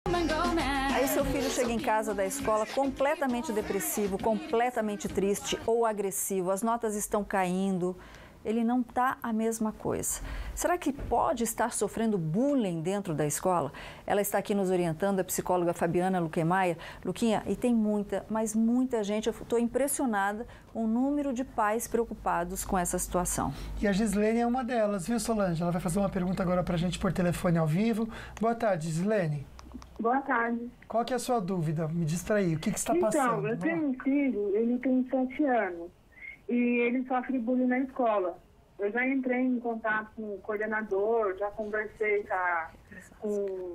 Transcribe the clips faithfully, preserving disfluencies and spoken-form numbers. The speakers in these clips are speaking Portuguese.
Aí seu filho chega em casa da escola completamente depressivo, completamente triste ou agressivo, as notas estão caindo, ele não está a mesma coisa. Será que pode estar sofrendo bullying dentro da escola? Ela está aqui nos orientando, a psicóloga Fabiana Luquemaia. Luquinha, e tem muita, mas muita gente, eu estou impressionada com o número de pais preocupados com essa situação. E a Gislene é uma delas, viu, Solange? Ela vai fazer uma pergunta agora para a gente por telefone ao vivo. Boa tarde, Gislene. Boa tarde. Qual que é a sua dúvida? Me diz pra aí, o que que está passando? Então, eu tenho um filho, ele tem sete anos e ele sofre bullying na escola. Eu já entrei em contato com o coordenador, já conversei com, com,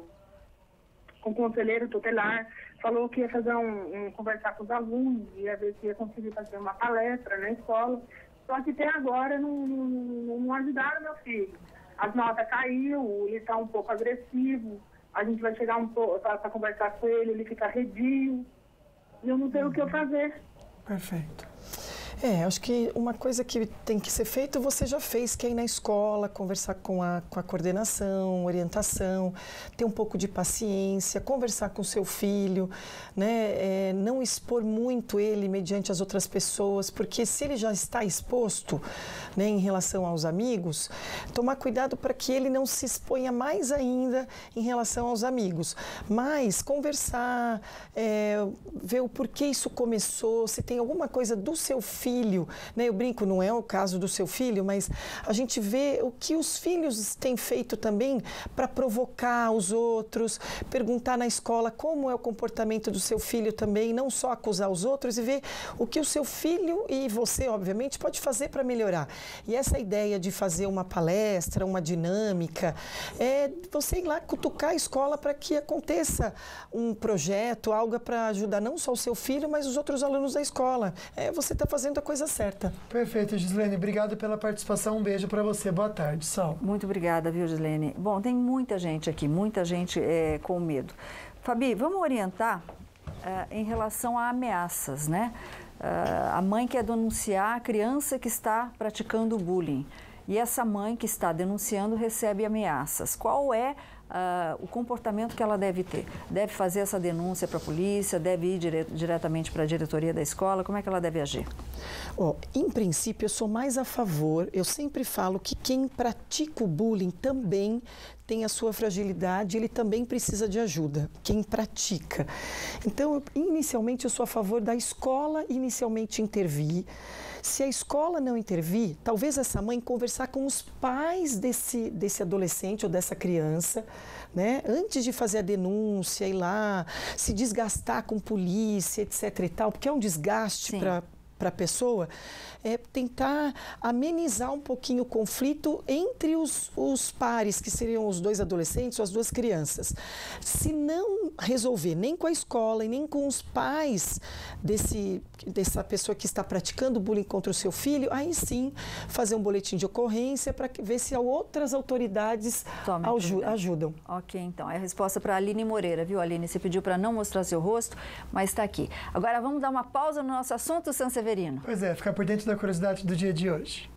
com o conselheiro tutelar, falou que ia fazer um, um conversar com os alunos, ia ver se ia conseguir fazer uma palestra na escola. Só que até agora não, não, não ajudaram meu filho. As notas caiu, ele está um pouco agressivo. A gente vai chegar um pouco para conversar com ele, ele fica arredio. E eu não sei uhum. o que eu fazer. Perfeito. É, acho que uma coisa que tem que ser feita, você já fez, que é ir na escola, conversar com a, com a coordenação, orientação, ter um pouco de paciência, conversar com seu filho, né? É, não expor muito ele mediante as outras pessoas, porque se ele já está exposto, né, em relação aos amigos, tomar cuidado para que ele não se exponha mais ainda em relação aos amigos. Mas conversar, é, ver o porquê isso começou, se tem alguma coisa do seu filho, filho, né? Eu brinco, não é o caso do seu filho, mas a gente vê o que os filhos têm feito também para provocar os outros, perguntar na escola como é o comportamento do seu filho também, não só acusar os outros e ver o que o seu filho e você, obviamente, pode fazer para melhorar. E essa ideia de fazer uma palestra, uma dinâmica, é você ir lá cutucar a escola para que aconteça um projeto, algo para ajudar não só o seu filho, mas os outros alunos da escola. É, você está fazendo a coisa certa. Perfeito, Gislene. Obrigado pela participação. Um beijo para você. Boa tarde, Sol. Muito obrigada, viu, Gislene? Bom, tem muita gente aqui, muita gente é, com medo. Fabi, vamos orientar uh, em relação a ameaças, né? Uh, a mãe quer denunciar a criança que está praticando bullying. E essa mãe que está denunciando recebe ameaças. Qual é uh, o comportamento que ela deve ter? Deve fazer essa denúncia para a polícia? Deve ir dire diretamente para a diretoria da escola? Como é que ela deve agir? Oh, em princípio, eu sou mais a favor, eu sempre falo que quem pratica o bullying também tem a sua fragilidade, ele também precisa de ajuda, quem pratica. Então, inicialmente, eu sou a favor da escola inicialmente intervir. Se a escola não intervir, talvez essa mãe conversar com os pais desse, desse adolescente ou dessa criança, né? Antes de fazer a denúncia, ir lá, se desgastar com polícia, etc e tal, porque é um desgaste para para a pessoa, é tentar amenizar um pouquinho o conflito entre os, os pares, que seriam os dois adolescentes ou as duas crianças. Se não resolver nem com a escola e nem com os pais desse, dessa pessoa que está praticando bullying contra o seu filho, aí sim fazer um boletim de ocorrência para ver se outras autoridades ajudam. Ok, então, é a resposta para a Aline Moreira, viu, Aline? Você pediu para não mostrar seu rosto, mas está aqui. Agora vamos dar uma pausa no nosso assunto, Sanseverino. Pois é, ficar por dentro da curiosidade do dia de hoje.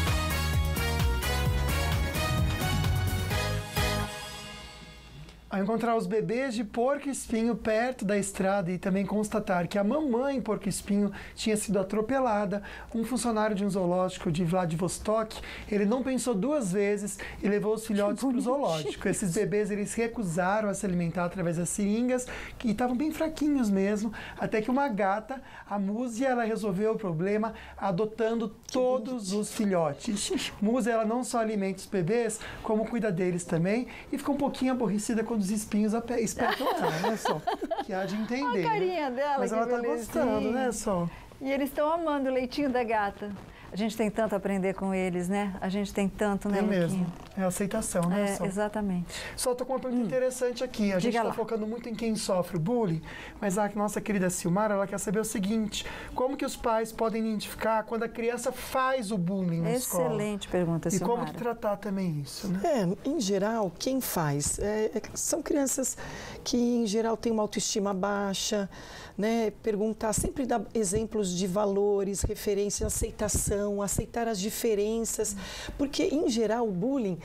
Ao encontrar os bebês de porco-espinho perto da estrada e também constatar que a mamãe porco-espinho tinha sido atropelada, um funcionário de um zoológico de Vladivostok, ele não pensou duas vezes e levou os filhotes para o zoológico. Esses bebês, eles recusaram a se alimentar através das seringas, que estavam bem fraquinhos mesmo, até que uma gata, a Muzi, ela resolveu o problema adotando todos os filhotes. Muzi, ela não só alimenta os bebês, como cuida deles também, e ficou um pouquinho aborrecida quando os espinhos espetam ela, né, Sol? Que há de entender. A carinha né? dela, mas ela tá gostando, né, Sol? E eles estão amando o leitinho da gata. A gente tem tanto a aprender com eles, né? A gente tem tanto, né, Tem Luquinha? mesmo. É aceitação, né, É, Sol? exatamente. Só tô com uma pergunta hum. interessante aqui. A gente está focando muito em quem sofre o bullying, mas a nossa querida Silmara, ela quer saber o seguinte: como que os pais podem identificar quando a criança faz o bullying na escola? Excelente pergunta, Silmara. E como que tratar também isso, né? É, em geral, quem faz? É, é, são crianças que, em geral, têm uma autoestima baixa, né? Perguntar, sempre dar exemplos de valores, referência, aceitação, aceitar as diferenças, porque, em geral, o bullying,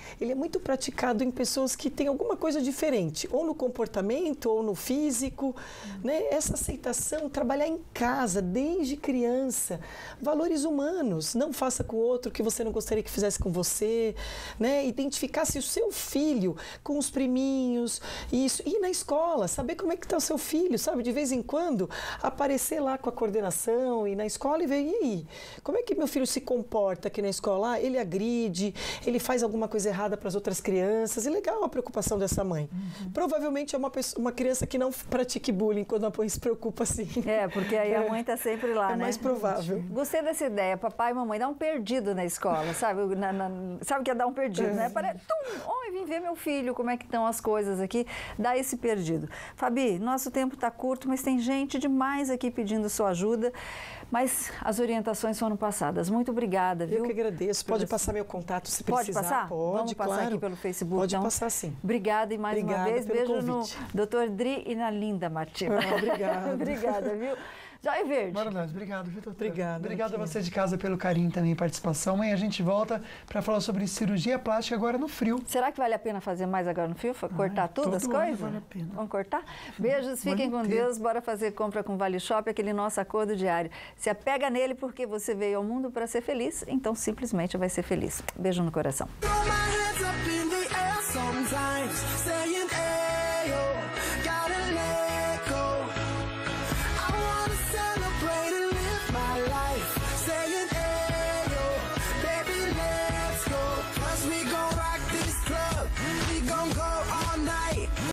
ele é muito praticado em pessoas que têm alguma coisa diferente, ou no comportamento, ou no físico, né? Essa aceitação, trabalhar em casa, desde criança, valores humanos, não faça com o outro o que você não gostaria que fizesse com você, né? Identificar-se o seu filho com os priminhos, isso, e na escola, saber como é que está o seu filho, sabe? De vez em quando, aparecer lá com a coordenação e na escola e ver, e aí, como é que meu filho se comporta aqui na escola? Ah, ele agride, ele faz alguma coisa errada para as outras crianças, e legal a preocupação dessa mãe. Uhum. Provavelmente é uma, pessoa, uma criança que não pratique bullying quando a mãe se preocupa assim. É, porque aí a mãe está sempre lá, é né? É mais provável. Gostei dessa ideia, papai e mamãe, dá um perdido na escola, sabe? Na, na, sabe o que é dar um perdido, é. né? Parece, tum, oi, vim ver meu filho, como é que estão as coisas aqui, dá esse perdido. Fabi, nosso tempo está curto, mas tem gente demais aqui pedindo sua ajuda, mas as orientações foram passadas. Muito obrigada, viu? Eu que agradeço. Pode passar meu contato se precisar. Pode passar? Pode, Vamos passar claro. aqui pelo Facebook. Pode então. passar, sim. Obrigada e mais Obrigada uma vez. pelo Beijo convite. no doutor Dri e na Linda Martina. Ah, obrigada. Obrigada, viu? Joia Verde. Bora nós. Obrigado, Vitor. Obrigada. Obrigado a você de casa pelo carinho também e participação. Amanhã a gente volta para falar sobre cirurgia plástica agora no frio. Será que vale a pena fazer mais agora no frio? Cortar Ai, tudo as coisas? Vale a pena. Vamos cortar? Beijos, fiquem com Deus. Bora fazer compra com Vale Shop, aquele nosso acordo diário. Se apega nele porque você veio ao mundo para ser feliz, então simplesmente vai ser feliz. Beijo no coração.